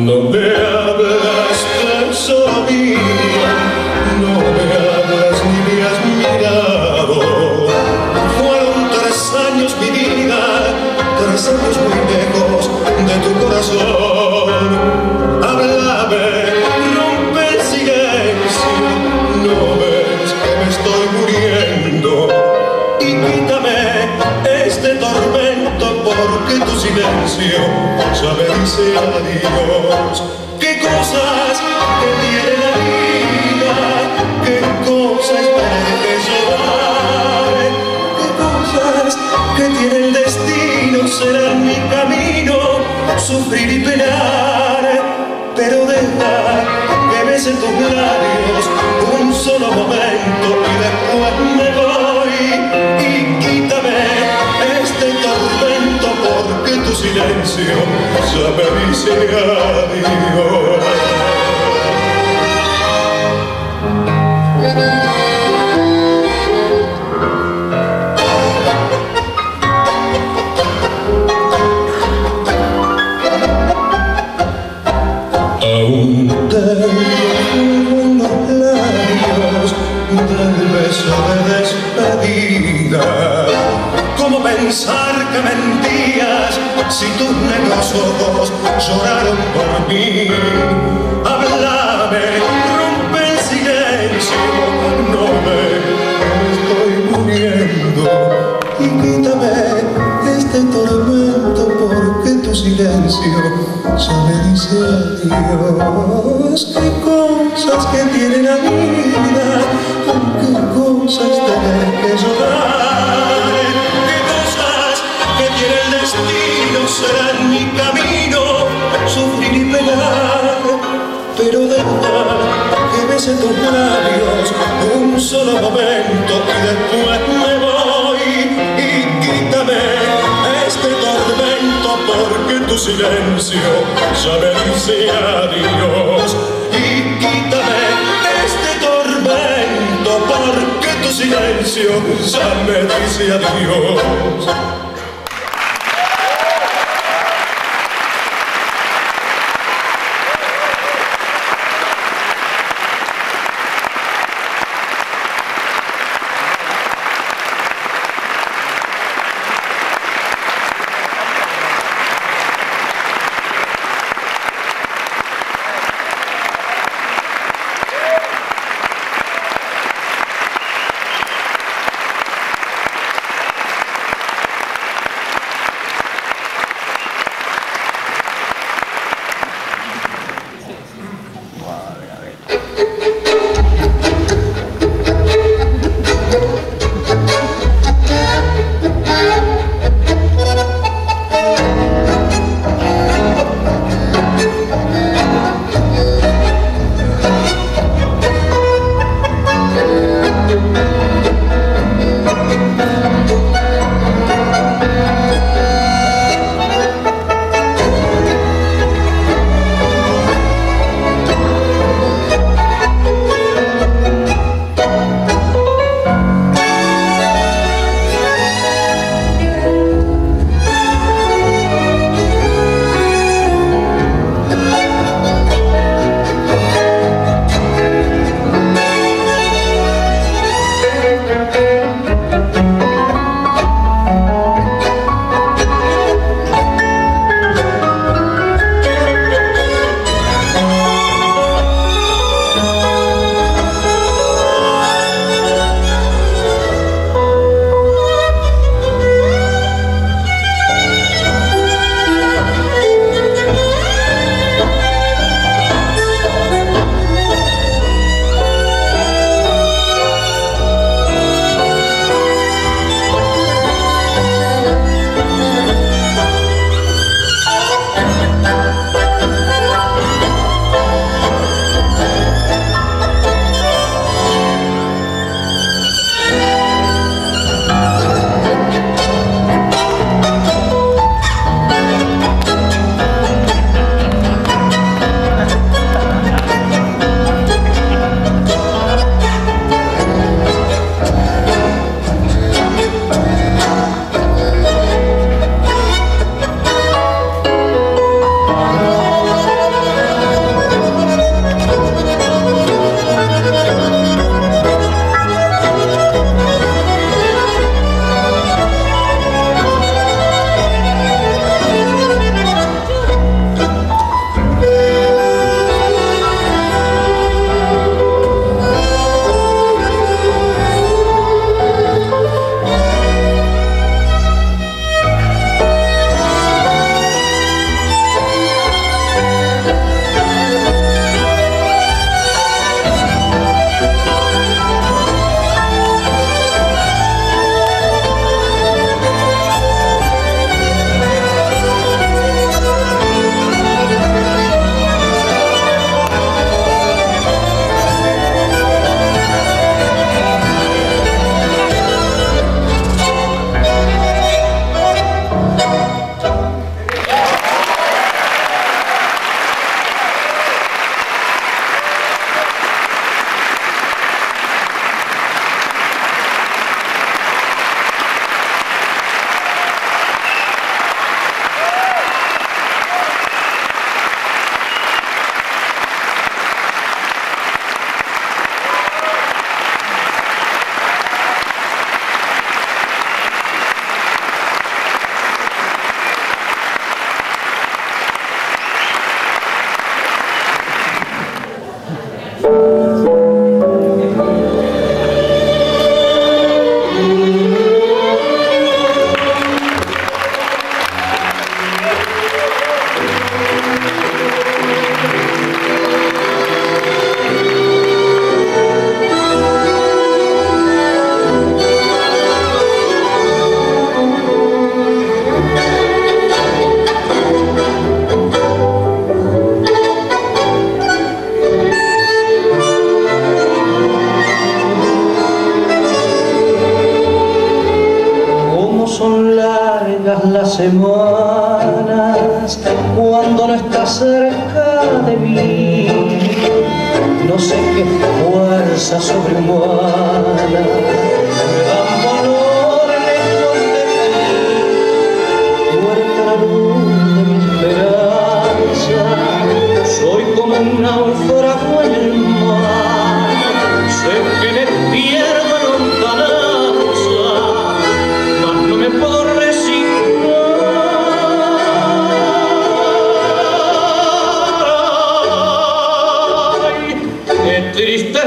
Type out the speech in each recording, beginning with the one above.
No me hablas tan solo mía, no me hablas ni me has mirado. Fueron 3 años mi vida, 3 años muy lejos de tu corazón. Háblame, rompe el silencio, no ves que me estoy muriendo. Y quítame este tormento porque tu silencio ya me dice adiós. Qué cosas que tiene la vida, qué cosas tener que llorar, qué cosas que tiene el destino serán mi camino, sufrir y penar. Pero deja que bese tus labios un solo momento y después me voy. Y quítame este tormento porque tu silencio ya me dice adiós. Aún tengo en los labios del beso de despedida. ¿Cómo pensar que mentías si tus negros ojos lloraron por mí? Háblame, rompe el silencio, no ves que me estoy muriendo. Y quítame este tormento porque tu silencio ya me dice adiós. Qué cosas que tiene la vida, con qué cosas tener que llorar, qué cosas que tiene el destino serán mi camino, sufrir y penar. Pero deja que bese tus labios un solo momento y después me voy. Y quítame este tormento porque tu silencio ya me dice adiós. Y quítame este tormento porque tu silencio ya me dice adiós. cerca de mí. No sé qué fuerza sobrehumana me dan valor lejos de ti. Muerta la luz de mi esperanza, soy como un náufrago en el mar. Sé que me pierdo en lontananza, mas no me puedo resignar. Ay, qué triste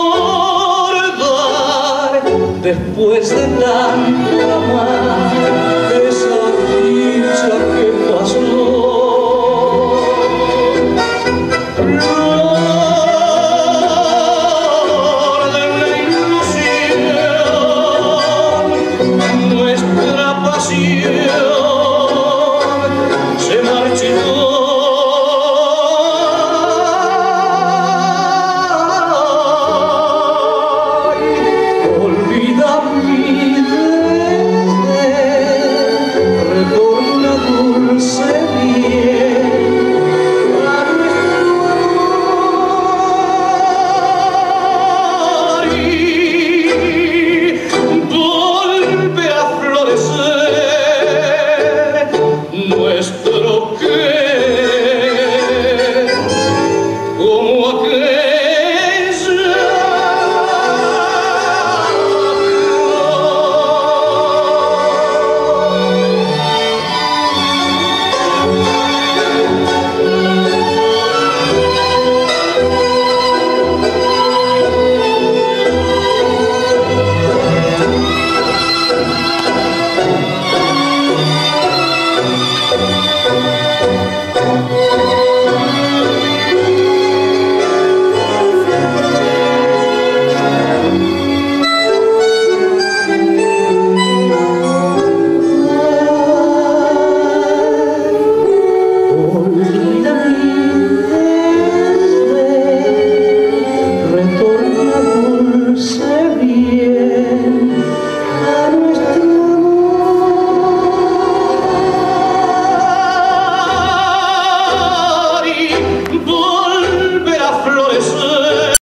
recordar después de tanto amar.